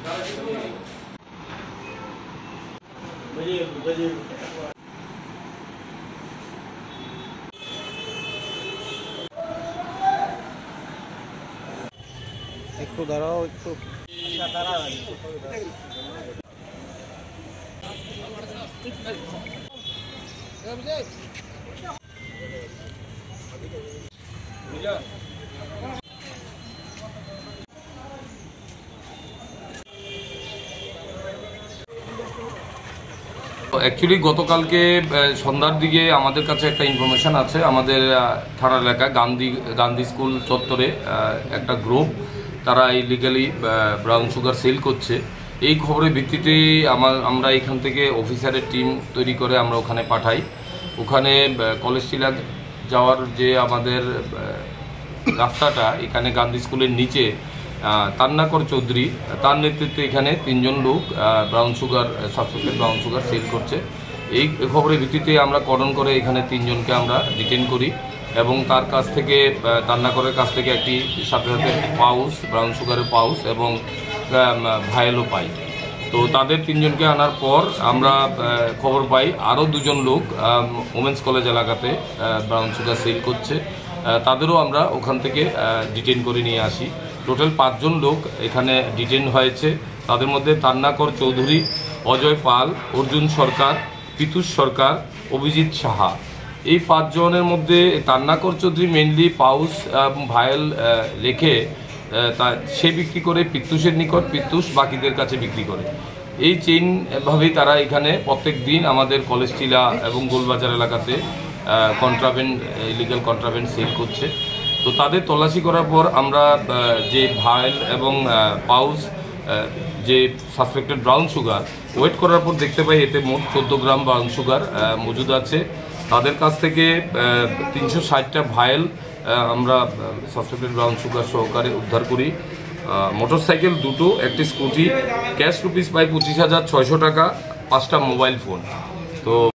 একটু দাঁড়াও, একটু দাঁড়াও। অ্যাকচুয়ালি গতকালকে সন্ধ্যার দিকে আমাদের কাছে একটা ইনফরমেশন আছে, আমাদের থানা এলাকা গান্ধী স্কুল চত্বরে একটা গ্রুপ তারা ইলিগালি ব্রাউন সুগার সেল করছে। এই খবরের ভিত্তিতে আমরা এখান থেকে অফিসারের টিম তৈরি করে আমরা ওখানে পাঠাই। ওখানে কলেজ টিলা যাওয়ার যে আমাদের রাস্তাটা, এখানে গান্ধী স্কুলের নিচে তান্নাকর চৌধুরী, তার নেতৃত্বে এখানে 3 জন লোক সাসপেক্টেড ব্রাউন সুগার সেল করছে। এই খবরের ভিত্তিতে আমরা কর্ডন করে এখানে 3 জনকে আমরা ডিটেন করি এবং তার কাছ থেকে তান্নাকরের কাছ থেকে একটি সাথে পাউচ, ব্রাউন সুগারের পাউচ এবং ভায়েলও পাই। তো তাদের 3 জনকে আনার পর আমরা খবর পাই আরও 2 জন লোক ওমেন্স কলেজ এলাকাতে ব্রাউন সুগার সেল করছে। তাদেরও আমরা ওখান থেকে ডিটেন করে নিয়ে আসি। টোটাল 5 জন লোক এখানে ডিটেন হয়েছে। তাদের মধ্যে তান্নাকর চৌধুরী, অজয় পাল, অর্জুন সরকার, পিতুষ সরকার, অভিজিৎ সাহা। এই 5 জনের মধ্যে তান্নাকর চৌধুরী মেনলি পাউচ ভায়েল রেখে সে বিক্রি করে পিতুষের নিকট, পিতুষ বাকিদের কাছে বিক্রি করে। এই চেইনভাবেই তারা এখানে প্রত্যেক দিন আমাদের কলেজ টিলা এবং গোলবাজার এলাকাতে ইলিগাল কন্ট্রাব্যান্ড সেল করছে। তো তাদের তল্লাশি করার পর আমরা যে ভায়েল এবং পাউচ যে সাসপেক্টেড ব্রাউন সুগার ওয়েট করার পর দেখতে পাই এতে মোট 14 গ্রাম ব্রাউন সুগার মজুদ আছে। তাদের কাছ থেকে 360টা ভায়েল আমরা সাসপেক্টেড ব্রাউন সুগার সহকারে উদ্ধার করি। মোটরসাইকেল 2টো, একটি স্কুটি, ক্যাশ রুপিস পাই 25,600 টাকা, 5টা মোবাইল ফোন। তো